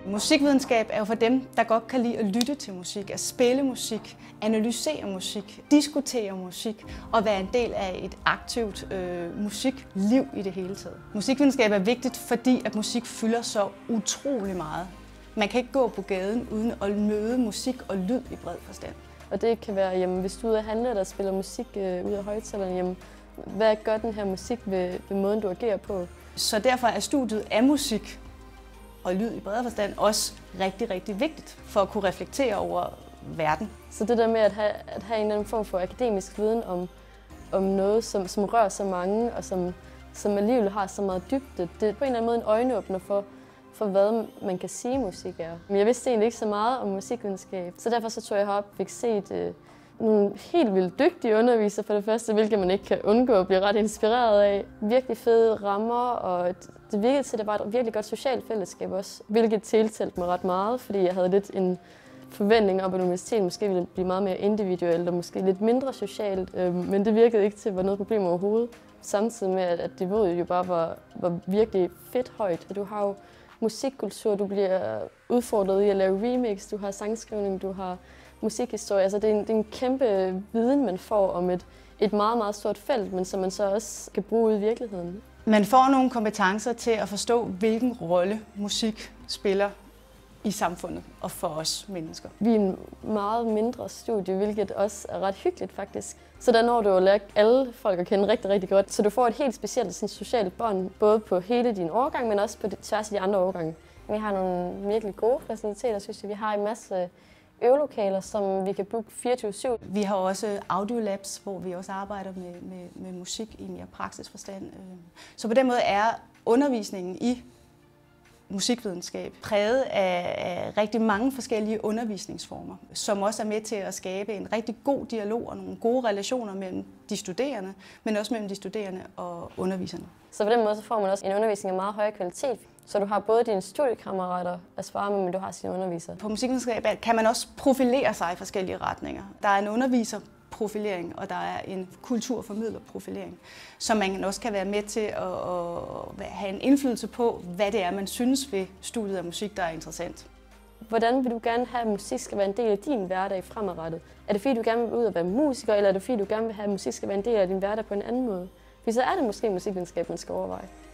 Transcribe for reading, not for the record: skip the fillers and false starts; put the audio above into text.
Musikvidenskab er jo for dem, der godt kan lide at lytte til musik, at spille musik, analysere musik, diskutere musik og være en del af et aktivt musikliv i det hele taget. Musikvidenskab er vigtigt, fordi at musik fylder så utrolig meget. Man kan ikke gå på gaden uden at møde musik og lyd i bred forstand. Og det kan være, jamen, hvis du er ude at handle, der spiller musik ud af højtalerne, jamen, hvad gør den her musik ved måden, du agerer på? Så derfor er studiet af musik og lyd i bredere forstand også rigtig, rigtig vigtigt for at kunne reflektere over verden. Så det der med at have en eller anden form for akademisk viden om noget, som rører så mange, og som alligevel har så meget dybde, det er på en eller anden måde en øjenåbner for hvad man kan sige musik er. Men jeg vidste egentlig ikke så meget om musikvidenskab, så derfor så tog jeg herop og fik set nogle helt vildt dygtige undervisere for det første, hvilket man ikke kan undgå at blive ret inspireret af. Virkelig fede rammer, og det virkede til, at det var et virkelig godt socialt fællesskab også, hvilket tiltalte mig ret meget, fordi jeg havde lidt en forventning om, at universitetet måske ville blive meget mere individuelt og måske lidt mindre socialt, men det virkede ikke til at være noget problem overhovedet. Samtidig med, at niveauet jo bare var virkelig fedt højt. Du har jo musikkultur, du bliver udfordret i at lave remix, du har sangskrivning, du har musikhistorie. Altså det er en kæmpe viden, man får om et meget, meget stort felt, men som man så også kan bruge ude i virkeligheden. Man får nogle kompetencer til at forstå, hvilken rolle musik spiller i samfundet og for os mennesker. Vi er en meget mindre studie, hvilket også er ret hyggeligt faktisk. Så der når du at lære alle folk at kende rigtig, rigtig godt. Så du får et helt specielt socialt bånd, både på hele din årgang, men også på tværs af de andre årgange. Vi har nogle virkelig gode faciliteter, synes jeg. Vi har en masse øvelokaler, som vi kan booke 24/7. Vi har også audiolabs, hvor vi også arbejder med musik i mere praktisk forstand. Så på den måde er undervisningen i musikvidenskab præget af rigtig mange forskellige undervisningsformer, som også er med til at skabe en rigtig god dialog og nogle gode relationer mellem de studerende, men også mellem de studerende og underviserne. Så på den måde så får man også en undervisning af meget høj kvalitet. Så du har både dine studiekammerater at svare med, men du har sine undervisere. På musikvidenskab kan man også profilere sig i forskellige retninger. Der er en underviserprofilering, og der er en kulturformidlerprofilering, så man også kan være med til at have en indflydelse på, hvad det er, man synes ved studiet af musik, der er interessant. Hvordan vil du gerne have, at musik skal være en del af din hverdag fremadrettet? Er det fordi, du gerne vil ud og være musiker, eller er det fordi, du gerne vil have, at musik skal være en del af din hverdag på en anden måde? For så er det måske musikvidenskab, man skal overveje.